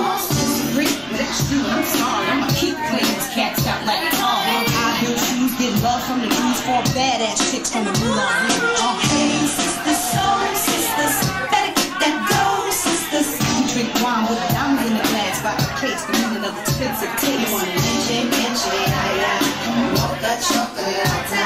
Disagree, but that's true. I'm sorry. I'ma keep playing these cats out like high heel shoes, get love from the dudes, 4 badass chicks from the Moulin Rouge. Hey sisters, soul sisters, better get that dough, sisters. You drink wine with diamonds in the glass by the case, the meaning of expensive taste. You wanna mention, I walk the chocolate out.